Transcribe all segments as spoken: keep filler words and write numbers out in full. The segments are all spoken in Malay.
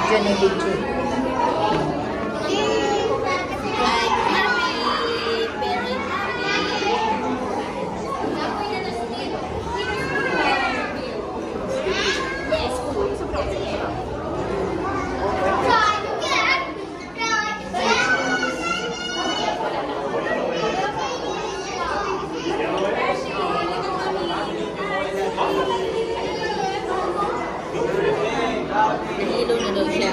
video ni video. Nahilo na daw siya.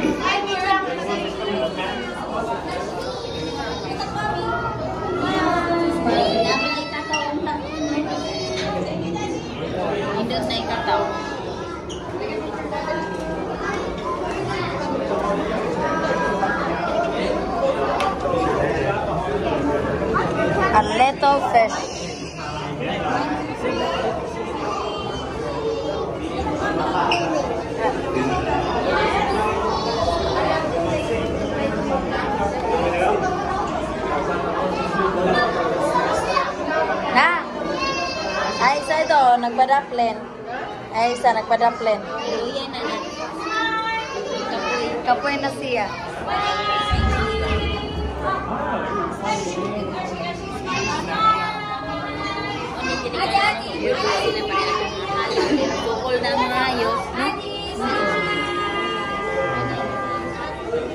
Nabili kataw ang taon. Hindot na ikataw. A little fish. Na. Ay, isa ito, nagpadaplen. Ay, isa, nagpadaplen. Luya na na. Kapoy na siya. Bukol na mga ayos.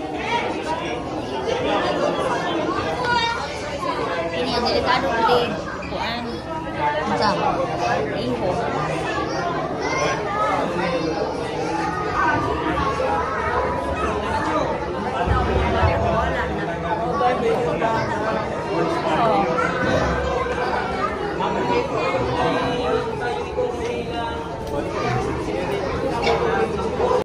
Ini yang delikado din.